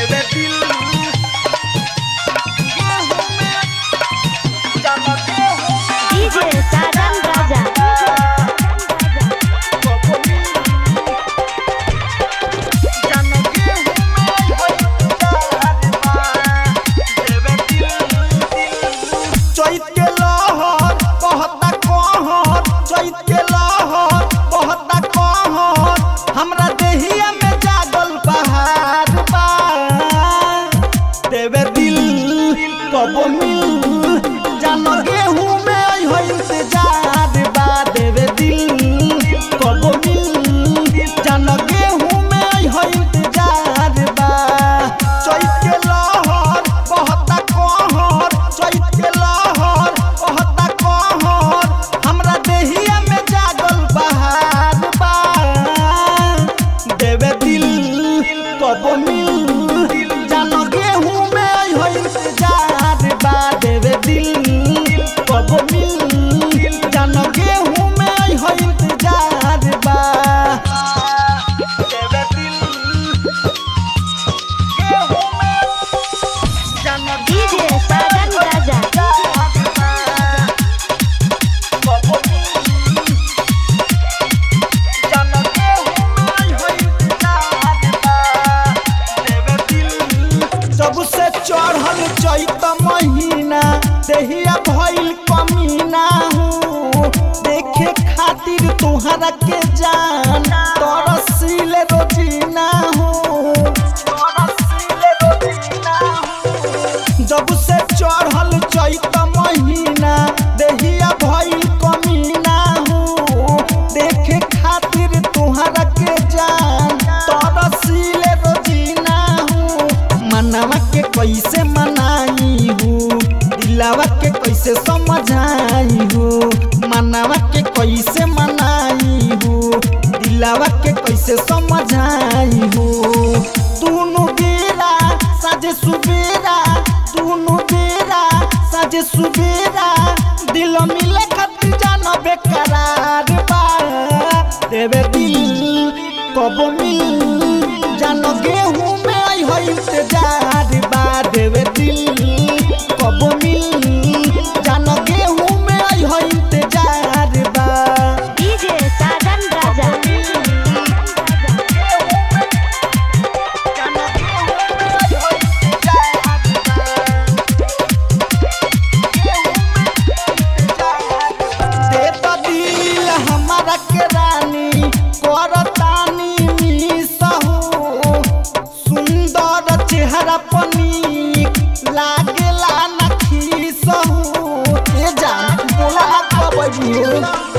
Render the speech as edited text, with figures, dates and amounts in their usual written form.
देवे दिल डीजे साजन राजा हमरा देहिया में जागल बहार बा देवे दिल कब मिल जानो गेहूं में आई हो इंतजार बा देवे दिल कब मिल जानो गेहूं में आई हो इंतजार बा चैत के लहर बहता कहर चैत के लहर बहता कहर हमरा देहिया में जागल बहार बा देवे दिल कब मिल जानो गेहूं में आई हो इंतजार बा देवे दिल कब मिल जानो गेहूं में आई हो इंतजार बा देवे दिल गेहूं में जानो डीजे साजन राजा सबसे चढ़ल चैत महीना देहिया भइल कमीना हूँ देखे खातिर तुहरा के जान तरसीले रोजीना हूँ जब से चढ़ल चैत महीना देहिया भइल कमीना हूँ देखे खातिर तुहरा के जान तरसीले रोजीना हूँ मनवा के कैसे मनाई हूँ दिलावा के कैसे समझाई हूँ मनवा के कैसे मनाई हूँ दिलावा के कैसे समझाई हूँ दोनों बेरा साजे सुबेरा दोनों बेरा साजे सुबेरा दिल मिले खातिर जानो बेकरार बा देवे दिल कब मिल जानो गेहूं में आई हो इंतजार बा देवे दिल कब मिल जानो गेहूं में आई हो इंतजार बा डीजे साजन राजा देता दिल हमारा के रानी करतानी मिसहू सुंदर चेहरा पनीक लागेला नखी सहू ए जान बोला ना कबजियो